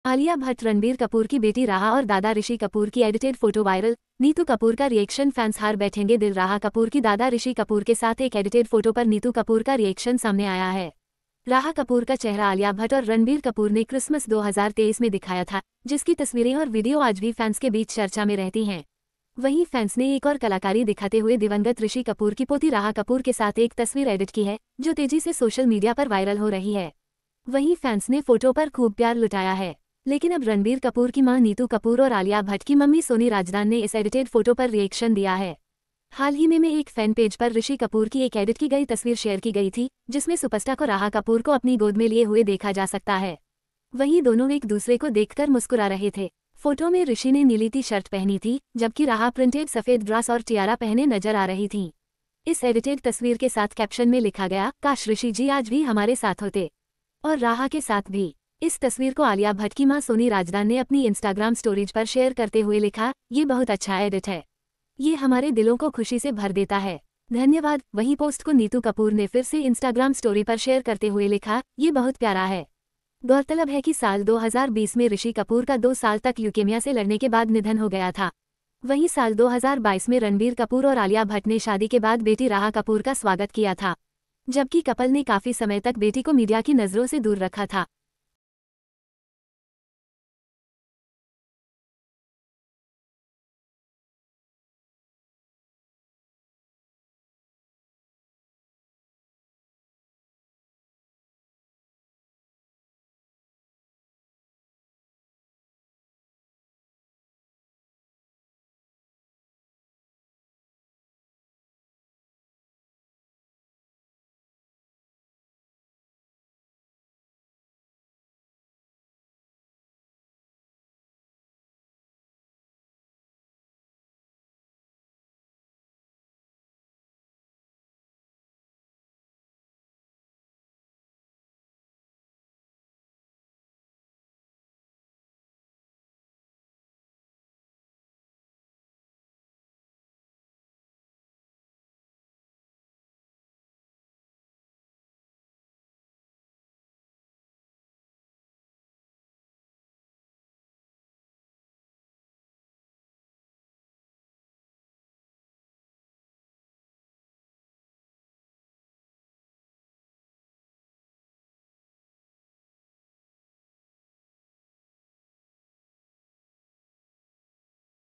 आलिया भट्ट रणबीर कपूर की बेटी राहा और दादा ऋषि कपूर की edited photo viral. Neetu Kapoor का रिएक्शन, फैंस हार बैठेंगे दिल। राहा कपूर की दादा ऋषि कपूर के साथ एक एडिटेड फोटो पर नीतू कपूर का रिएक्शन सामने आया है। राहा कपूर का चेहरा आलिया भट्ट और रणबीर कपूर ने क्रिसमस 2023 में दिखाया था, जिसकी तस्वीरें और वीडियो आज भी फैंस के बीच चर्चा में रहती हैं। वहीं फैंस ने एक और कलाकारी दिखाते हुए दिवंगत ऋषि कपूर की पोती राहा कपूर के साथ एक तस्वीर एडिट की है, जो तेजी से सोशल मीडिया पर वायरल हो रही है। वहीं फैंस ने फोटो पर खूब प्यार लुटाया है। लेकिन अब रणबीर कपूर की मां नीतू कपूर और आलिया भट्ट की मम्मी सोनी राजदान ने इस एडिटेड फोटो पर रिएक्शन दिया है। हाल ही में एक फैन पेज पर ऋषि कपूर की एक एडिट की गई तस्वीर शेयर की गई थी, जिसमें सुपरस्टार को राहा कपूर को अपनी गोद में लिए हुए देखा जा सकता है। वहीं दोनों एक दूसरे को देखकर मुस्कुरा रहे थे। फोटो में ऋषि ने नीली टी शर्ट पहनी थी, जबकि राहा प्रिंटेड सफेद ड्रेस और टियारा पहने नजर आ रही थी। इस एडिटेड तस्वीर के साथ कैप्शन में लिखा गया, काश ऋषि जी आज भी हमारे साथ होते, और राहा के साथ भी। इस तस्वीर को आलिया भट्ट की मां सोनी राजदान ने अपनी इंस्टाग्राम स्टोरीज पर शेयर करते हुए लिखा, ये बहुत अच्छा एडिट है, ये हमारे दिलों को खुशी से भर देता है, धन्यवाद। वहीं पोस्ट को नीतू कपूर ने फिर से इंस्टाग्राम स्टोरी पर शेयर करते हुए लिखा, ये बहुत प्यारा है। गौरतलब है कि साल 2020 में ऋषि कपूर का 2 साल तक ल्यूकेमिया से लड़ने के बाद निधन हो गया था। वहीं साल 2022 में रणबीर कपूर और आलिया भट्ट ने शादी के बाद बेटी राहा कपूर का स्वागत किया था, जबकि कपल ने काफी समय तक बेटी को मीडिया की नजरों से दूर रखा था।